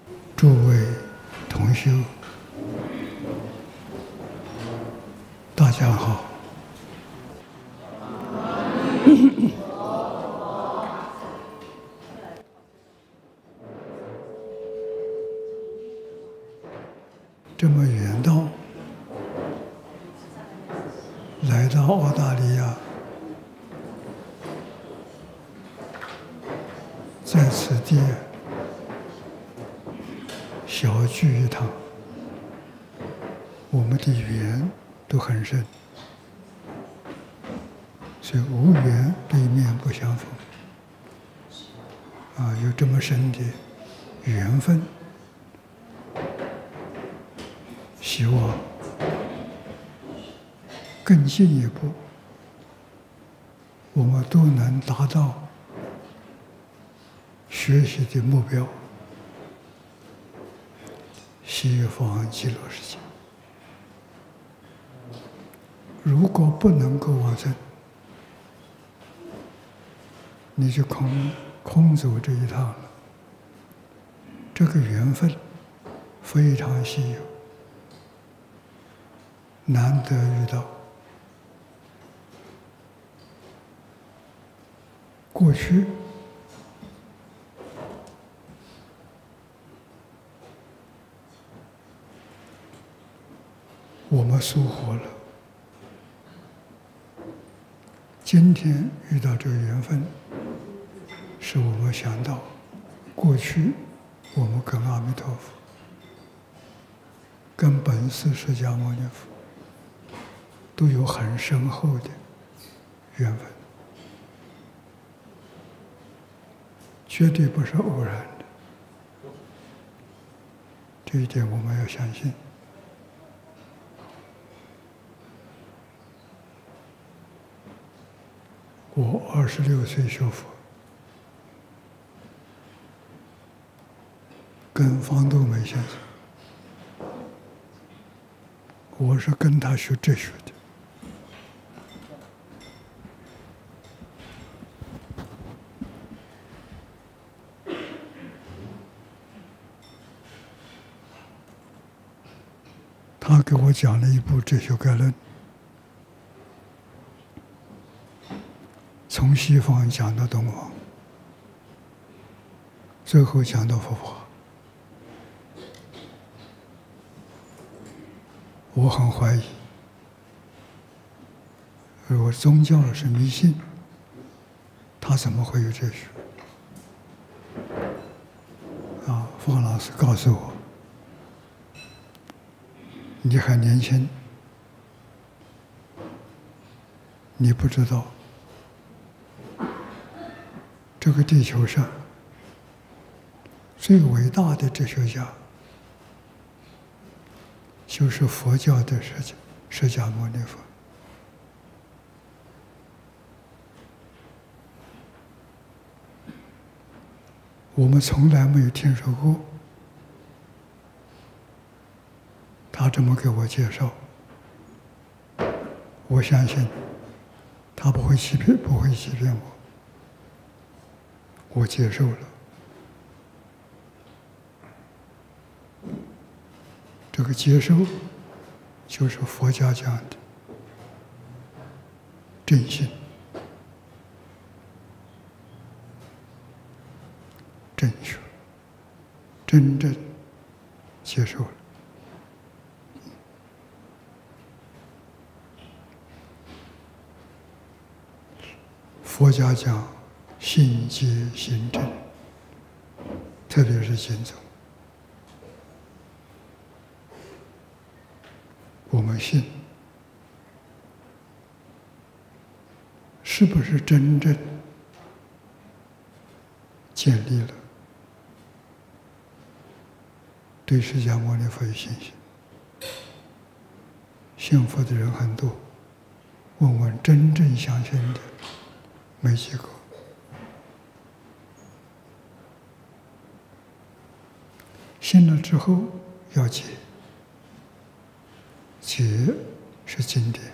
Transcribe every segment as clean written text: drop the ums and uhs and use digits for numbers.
诸位同修，大家好。这么远道来到澳大利亚，在此地小聚一堂，我们的缘都很深，所以无缘对面不相逢。有这么深的缘分，希望更进一步，我们都能达到学习的目标，西方极乐世界。如果不能够往生，你就空走这一趟了。这个缘分非常稀有，难得遇到。过去我们疏忽了，今天遇到这个缘分，使我们想到过去我们跟阿弥陀佛、跟本师释迦牟尼佛都有很深厚的缘分，绝对不是偶然的。这一点我们要相信。我26岁学佛，跟方东梅先生，我是跟他学哲学的。他给我讲了一部《哲学概论》，从西方讲到东方，最后讲到佛法。我很怀疑，如果宗教是迷信，他怎么会有哲学？方老师告诉我，你还年轻，你不知道这个地球上最伟大的哲学家就是佛教的释迦牟尼佛。我们从来没有听说过，他这么给我介绍，我相信他不会欺骗我，我接受了。这个接受就是佛家讲的真心、正确，真正接受了。佛家讲信解行证，特别是经宗，我们信是不是真正建立了对释迦牟尼佛有信心？信佛的人很多，问问真正相信的没几个。信了之后要解，解是经典。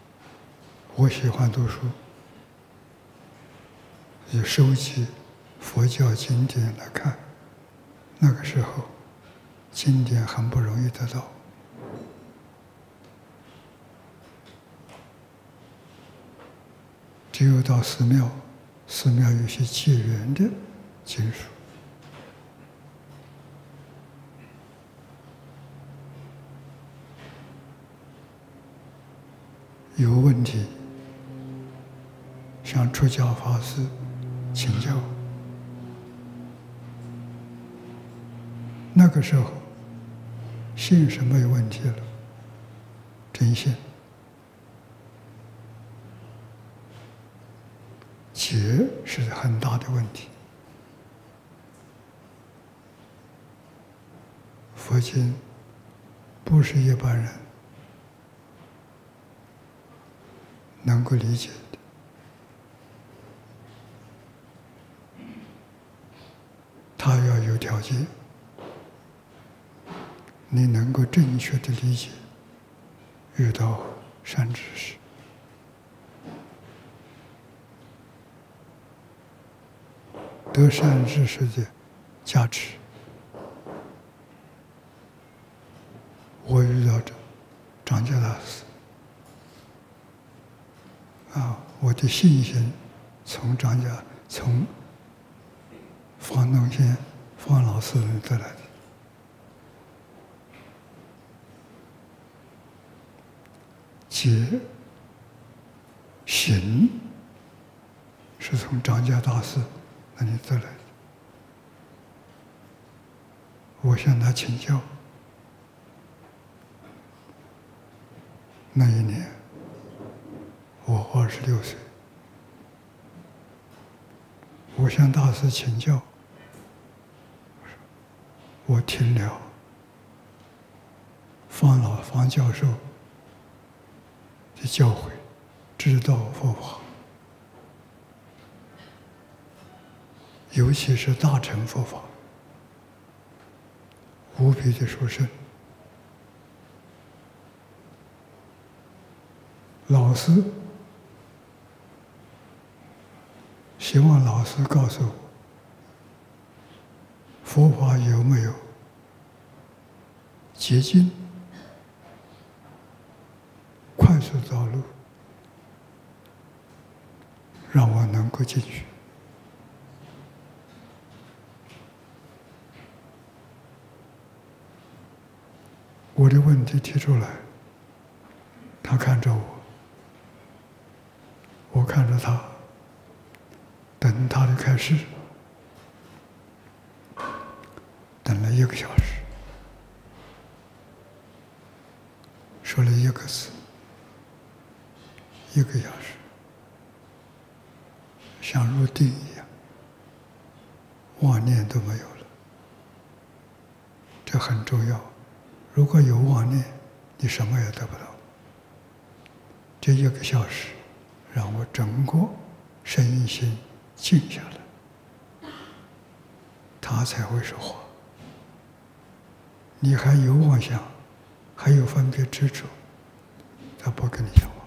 我喜欢读书，也收集佛教经典来看，那个时候经典很不容易得到，只有到寺庙，寺庙有些结缘的经书。有问题向出家法师请教。那个时候信是没有问题了，真信。解是很大的问题。佛经不是一般人能够理解的。他要有条件，你能够正确的理解，遇到善知识，得善知识的加持。我遇到这张家大师，我的信心从方东先方老师得来的。解行是从张家大师那里得来的。我向他请教。那一年我26岁，我向大师请教，我听了方教授的教诲，知道佛法，尤其是大乘佛法，无比的殊胜。老师希望老师告诉我，佛法有没有捷径、快速道路，让我能够进去。我的问题提出来，他看着我，我看着他，等他的开示，等了1个小时，说了1个字，1个小时，像入定一样，妄念都没有了。这很重要，如果有妄念，你什么也得不到。这1个小时让我整个身心静下来，他才会说话。你还有妄想，还有分别执着，他不跟你讲话。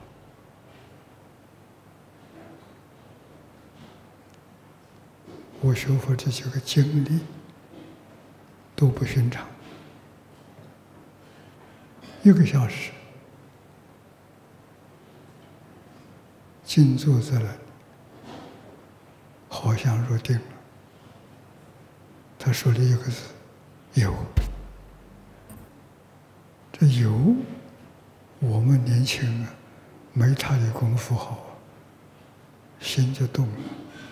我学佛这几个经历都不寻常，1个小时静坐在那里，好像入定了。他说了1个字：有。这有，我们年轻啊，没他的功夫好啊，心就动了。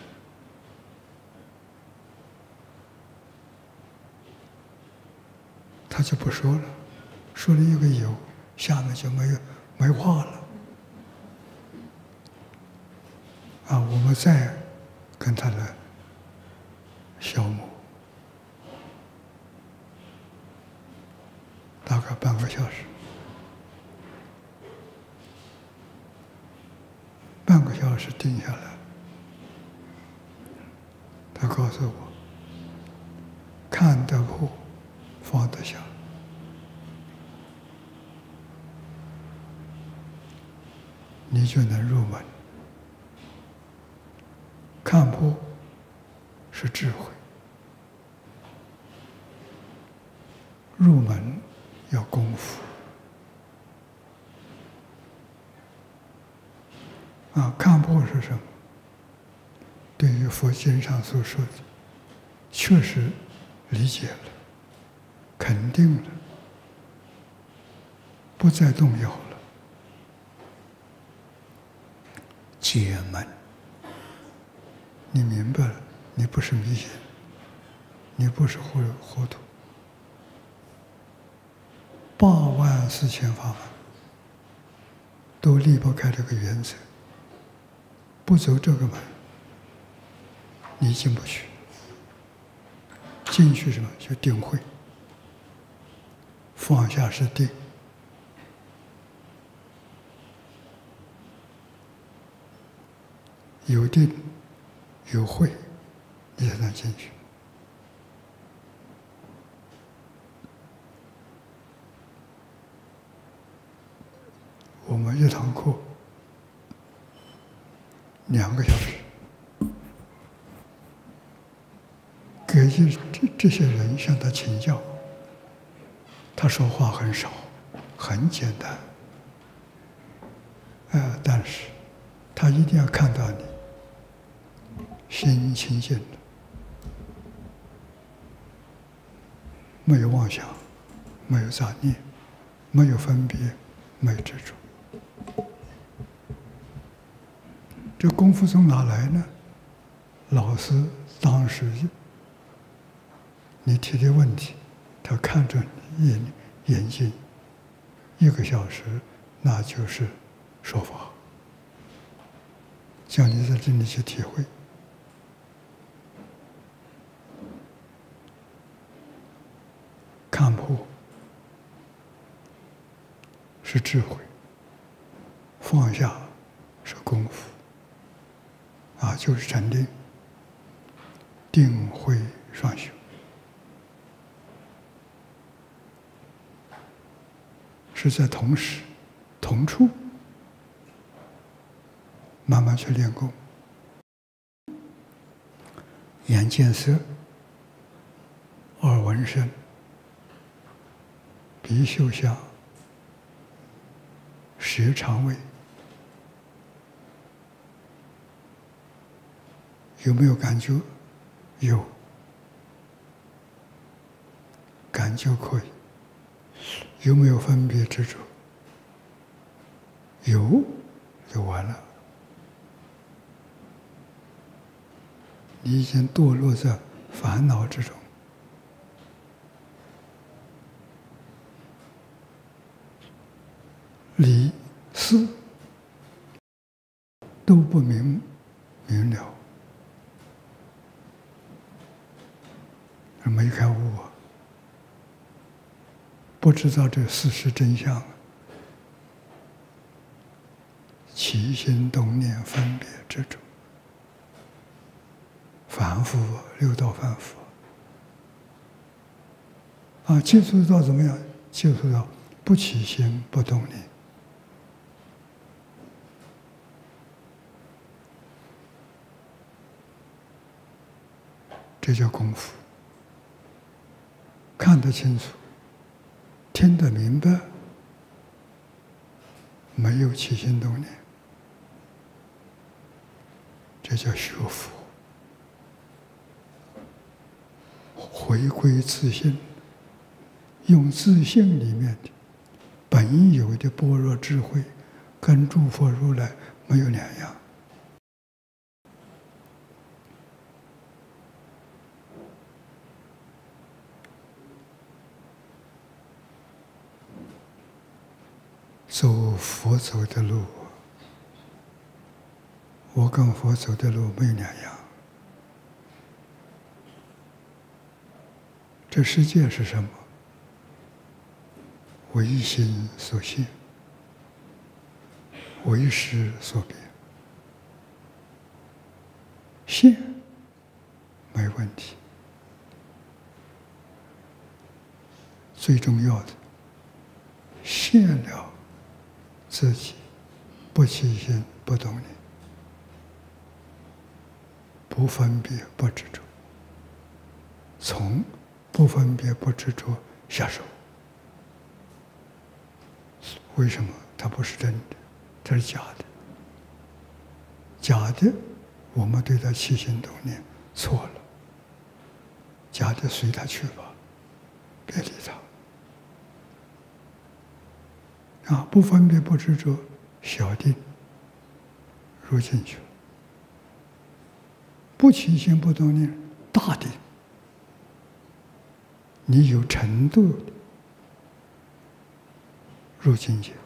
他就不说了，说了1个有，下面就没话了。我们再跟他来消磨，大概半个小时。半个小时定下来，他告诉我，看得破，放得下。你就能入门。看破是是智慧。入门要功夫看破是什么？对于佛经上所说的，确实理解了，肯定了，不再动摇了。解门，你明白了，你不是迷信，你不是糊涂。84000法门都离不开这个原则，不走这个门，你进不去。进去什么？就定慧。放下是定，有定有慧，你才能进去。我们一堂课2个小时，给这些人向他请教，他说话很少，很简单，但是他一定要看到你心清净的，没有妄想，没有杂念，没有分别，没有执着。这功夫从哪来呢？老师当时你提的问题，他看着你眼睛，1个小时，那就是说法，叫你在这里去体会。看破是智慧，放下是功夫，就是禅定，定慧双修，是在同时、同处慢慢去练功。眼见色，耳闻声，鼻嗅香，舌尝味，有没有感觉？有，感觉可以。有没有分别执着？有，就完了。你已经堕落在烦恼之中。理事都不明了，没开悟不知道这事实真相，起心动念分别执着，反复六道反复接触到怎么样？接触到不起心不动念，这叫功夫。看得清楚，听得明白，没有起心动念，这叫学佛。回归自性，用自性里面的本有的般若智慧，跟诸佛如来没有两样。走佛走的路，我跟佛走的路没有两样。这世界是什么？唯心所现，唯识所变。现没问题，最重要的现了自己不起心不动念，不分别不执着， 从不分别不执着下手。为什么它不是真的？它是假的。假的，我们对它起心动念错了。假的随它去吧，别理它。不分别不执着，小定入进去了。不起心不动念，大定。你有程度的入境界。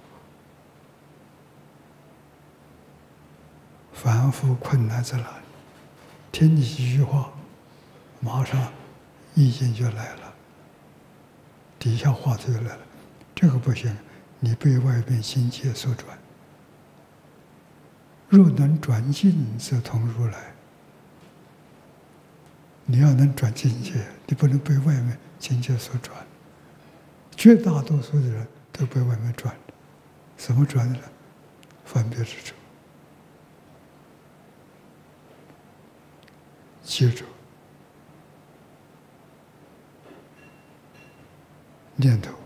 凡夫困难在哪里？听你几句话，马上意见就来了，底下话就来了。这个不行，你被外面境界所转。若能转境，则同如来。你要能转境界，你不能被外面境界所转。绝大多数的人都被外面转的，怎么转的呢？分别执着。记住，念头、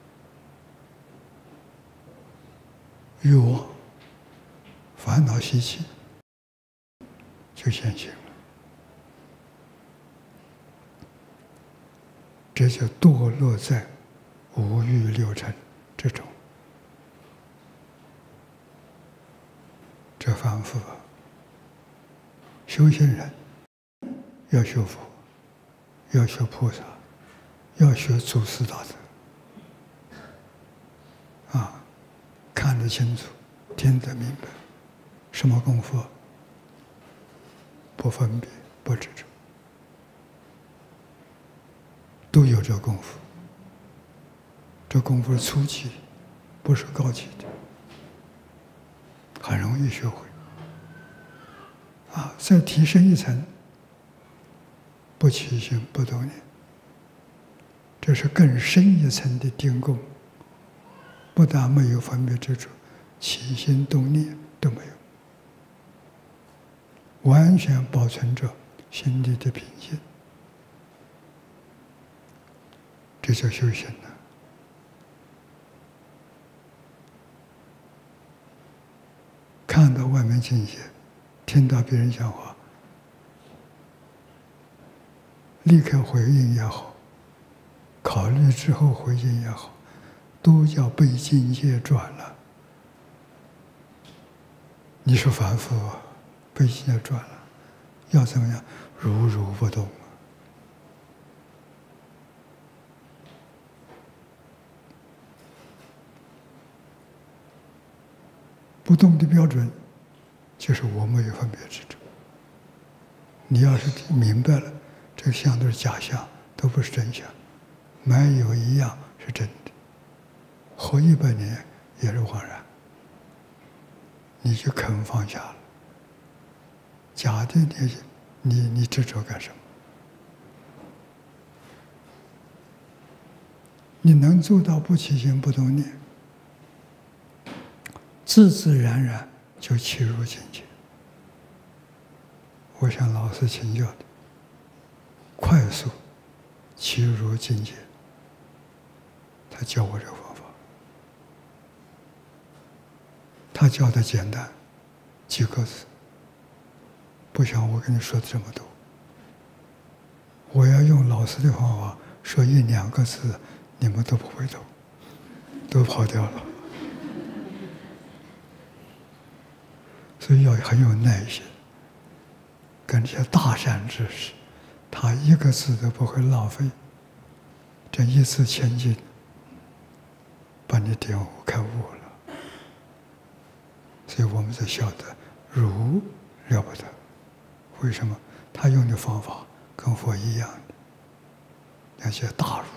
欲望、烦恼习气就现行了。这就堕落在五欲六尘之中。这凡夫啊，修行人要学佛，要学菩萨，要学祖师大德。看得清楚，听得明白，什么功夫？不分别，不执着。都有这功夫，这功夫是初级，不是高级的，很容易学会。再提升一层，不起心不动念，这是更深一层的定功。不但没有分别执着，起心动念都没有，完全保存着心里的平静。这叫修行了。看到外面境界，听到别人讲话，立刻回应也好，考虑之后回应也好，都叫被境界转了。你说凡夫被境界转了，要怎么样？如如不动。不动的标准，就是我没有分别执着。你要是明白了，这个相都是假象，都不是真相，没有一样是真的。活100年也是枉然，你就肯放下了。假的你执着干什么？你能做到不起心不动念，自自然然就契入境界。我向老师请教的，快速契入境界，他教我这个方法。他教的简单，几个字，不像我跟你说的这么多。我要用老师的方法说1、2个字，你们都不会懂，都跑掉了。所以要很有耐心，跟这些大善知识，他1个字都不会浪费，这一次前进，把你点悟开悟了。所以我们才晓得儒了不得。为什么？他用的方法跟佛一样的，那些大儒。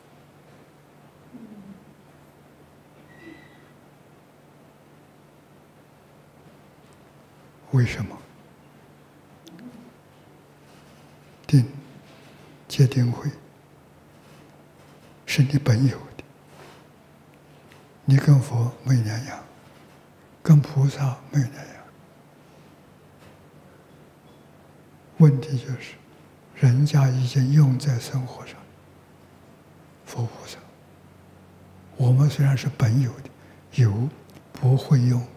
为什么？定戒定慧是你本有的，你跟佛没两样，跟菩萨没两样。问题就是， 人家已经用在生活上，佛菩萨。我们虽然是本有的，有不会用。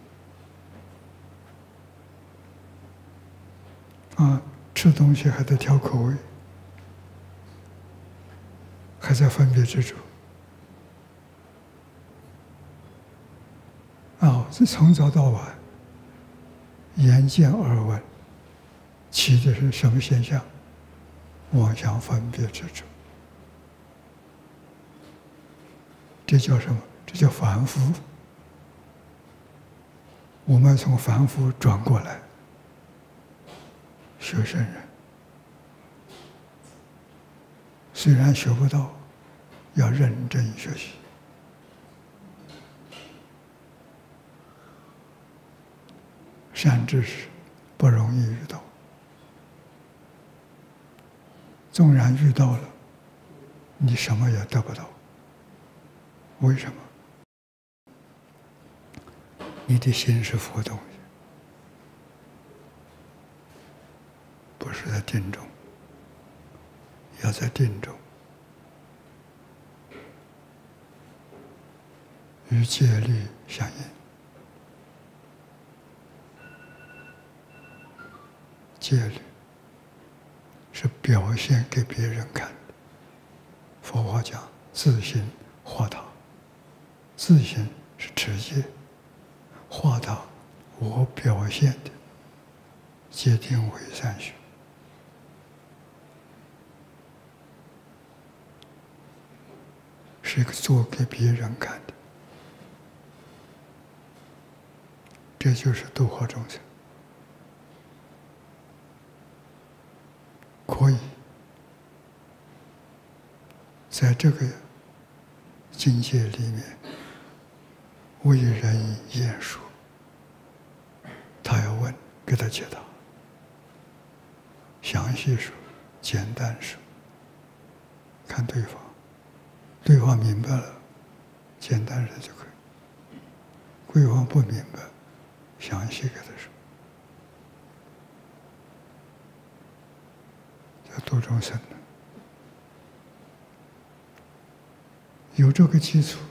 吃东西还在挑口味，还在分别执着。这从早到晚，眼见耳闻，起的是什么现象？妄想分别执着。这叫什么？这叫凡夫。我们从凡夫转过来学圣人，虽然学不到，要认真学习。善知识不容易遇到，纵然遇到了，你什么也得不到。为什么？你的心是浮动的，不是在定中，要在定中，与戒律相应。戒律是表现给别人看的。佛法讲自心化他，自心是持戒，化他我表现的戒定慧三学。是一个做给别人看的，这就是度化众生。可以在这个境界里面为人言说，他要问，给他解答，详细说，简单说，看对方，对方明白了，简单说就可以；对方不明白，详细给他说。度众生的，有这个基础，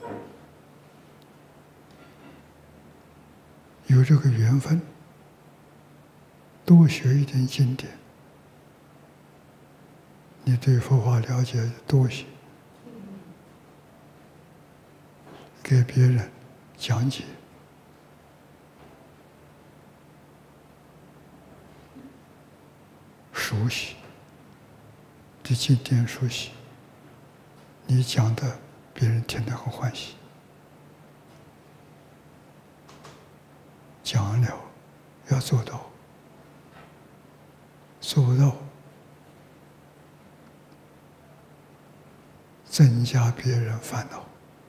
有这个缘分，多学一点经典，你对佛法了解多些，给别人讲解，熟悉。对经典熟悉，你讲的别人听得很欢喜。讲了要做到，做不到，增加别人烦恼。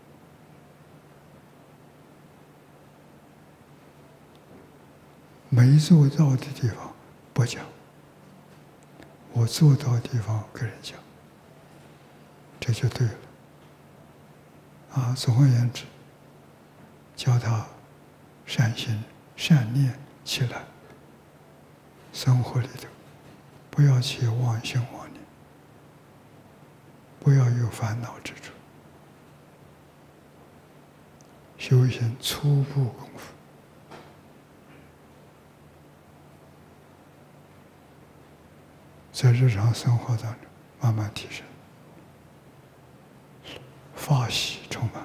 没做到的地方不讲。我做到的地方跟人讲，这就对了。总而言之，叫他善心善念起来，生活里头不要起妄心妄念，不要有烦恼之处。修行初步功夫，在日常生活当中慢慢提升，法喜充满。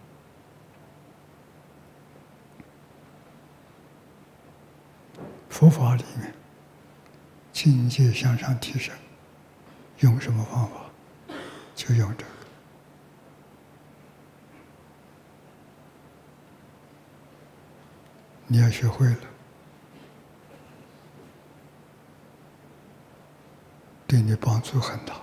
佛法里面境界向上提升，用什么方法？就用这个。你要学会了，对你帮助很大。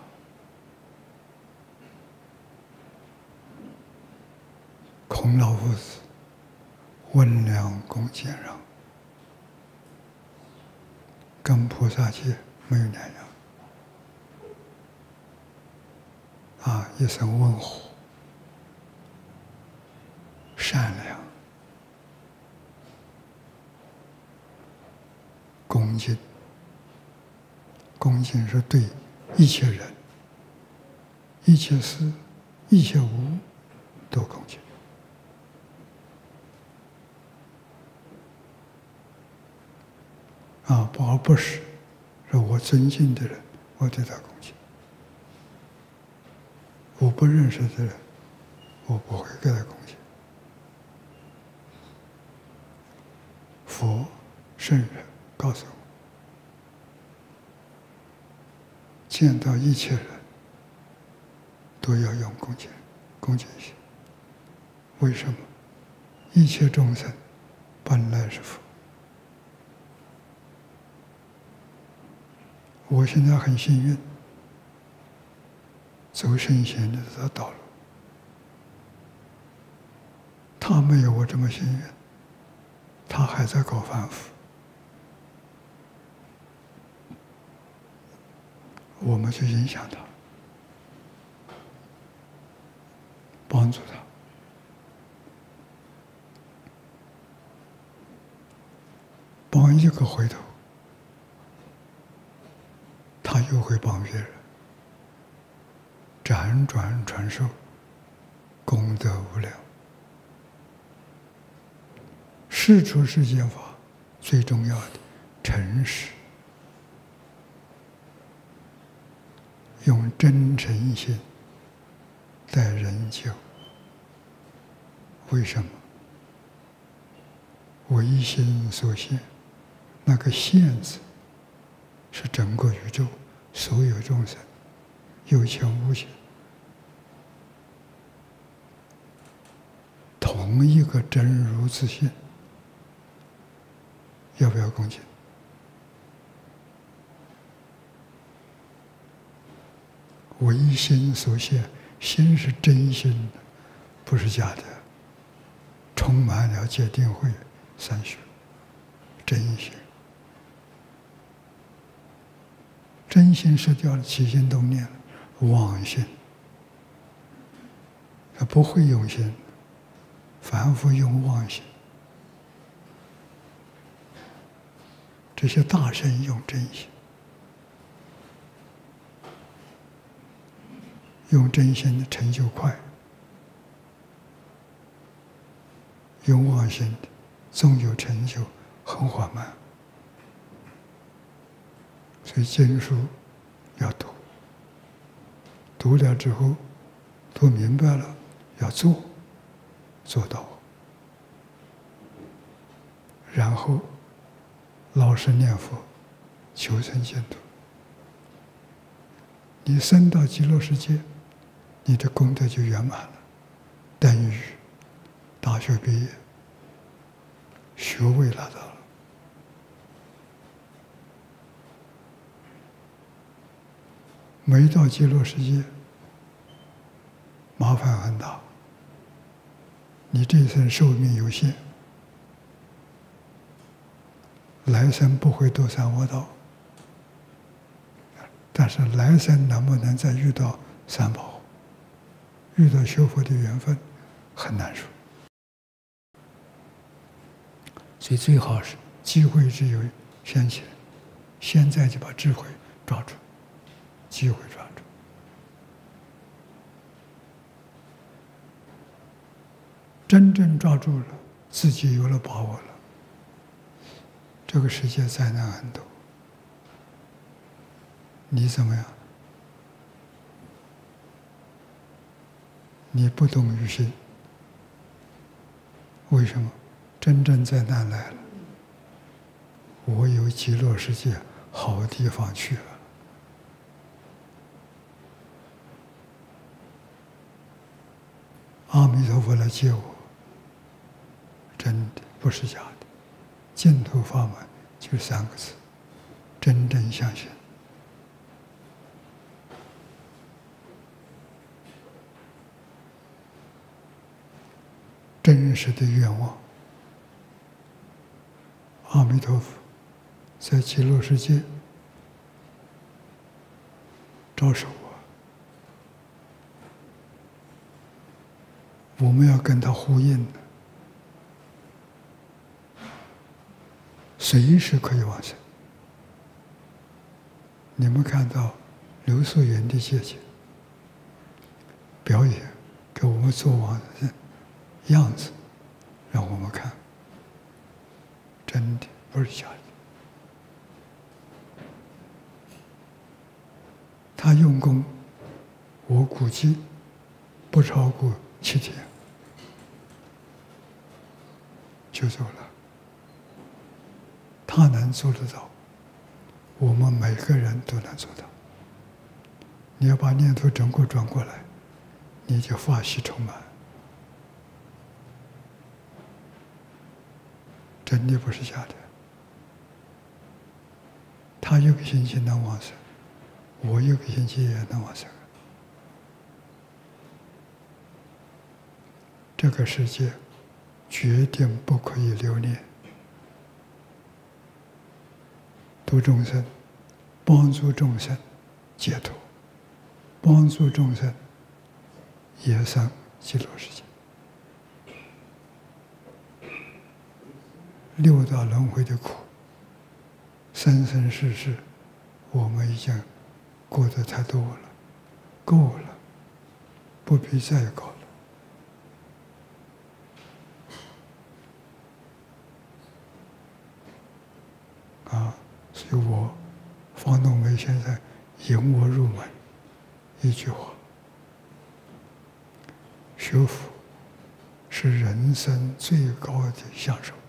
孔老夫子温良恭俭让，跟菩萨戒没有两样。一生温和、善良、恭敬、 恭敬是对一切人、一切事、一切物都恭敬。而不是说我尊敬的人，我对他恭敬；我不认识的人，我不会给他恭敬。佛、圣人告诉我，见到一切人都要用恭敬心。为什么？一切众生本来是佛。我现在很幸运，走圣贤的这条道路。他没有我这么幸运，他还在搞反腐。我们去影响他，帮助他。帮一个回头，他又会帮别人，辗转传授，功德无量。世出世间法最重要的诚实，用真诚心待人救。为什么？唯心所现，那个现字是整个宇宙所有众生，有情无情，同一个真如自性，要不要恭敬？唯心所现，心是真心的，不是假的，充满了戒定慧三学，真心。真心失掉了，起心动念了，妄心，他不会用心，反复用妄心。这些大圣用真心，用真心的成就快，用妄心的终究成就很缓慢。所以经书要读，读了之后读明白了，要做到，然后老实念佛，求生净土。你升到极乐世界，你的功德就圆满了，等于大学毕业，学位拿到了。没到极乐世界，麻烦很大。你这一生寿命有限，来生不会堕三恶道，但是来生能不能再遇到三宝，遇到学佛的缘分，很难说。所以最好是机会只有现前，现在就把智慧抓住。机会抓住，真正抓住了，自己有了把握了。这个世界灾难很多，你怎么样？你不动于心，为什么？真正灾难来了，我有极乐世界好地方去了。阿弥陀佛来接我，真的不是假的。净土法门就3个字：真正相信。真实的愿望，阿弥陀佛在极乐世界招手我们要跟他呼应的，随时可以往生。 你们看到刘素云的姐姐表演，给我们做王的样子，让我们看，真的不是假的。他用功，我估计不超过7天就走了。他能做得到，我们每个人都能做到。你要把念头整个转过来，你就法喜充满，真的不是假的。他一个星期能往生，我一个星期也能往生。这个世界决定不可以留恋，度众生，帮助众生解脱，帮助众生也生极乐世界。六道轮回的苦，生生世世，我们已经过得太多了，够了，不必再搞了。所以我方东梅先生引我入门一句话：学佛是人生最高的享受。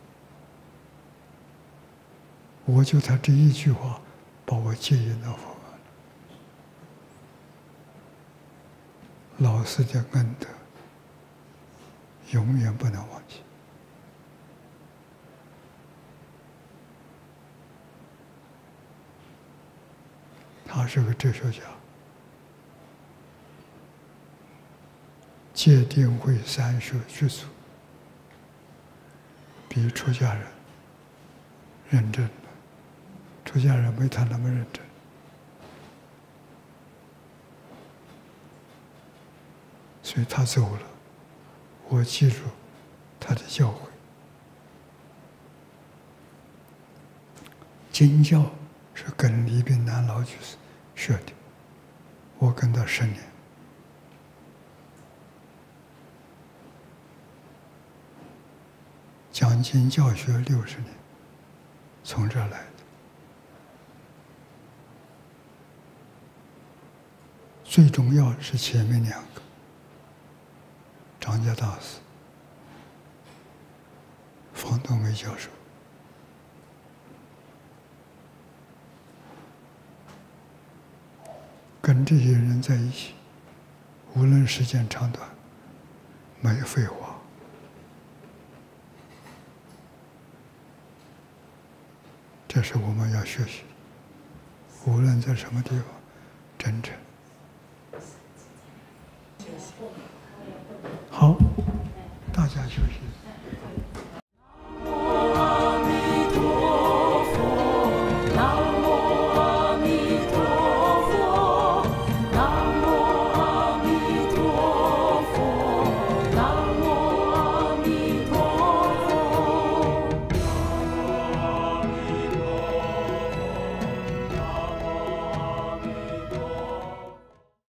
我就他这一句话，把我接引到佛门了。老师的恩德永远不能忘记。他是个哲学家，戒定慧三学具足，比出家人认真了。出家人没他那么认真。所以他走了，我记住他的教诲。经教是跟李炳南老居士学的，我跟他10年。讲经教学60年，从这儿来的。最重要是前面2个，张家大师、方东梅教授。跟这些人在一起，无论时间长短，没废话。这是我们要学习，无论在什么地方，真诚。